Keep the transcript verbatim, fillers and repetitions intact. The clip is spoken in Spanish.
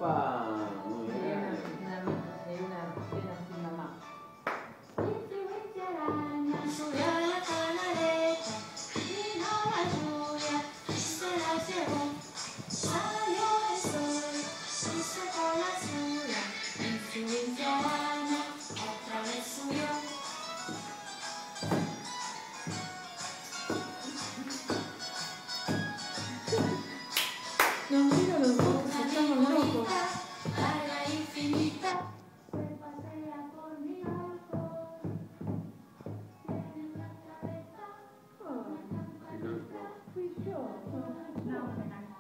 Opa, muy Sería una, bien. una, sería una cena sin mamá. Subió a la canaleta, vino la lluvia y se la llevó. Salió el sol y secó la ciudad, y su veinte años otra vez subió. Nos miran los ojos, estamos locos. Larga e infinita, se pasea por mi balcón. Tiene una cabeza, una campanita. Fui yo. No,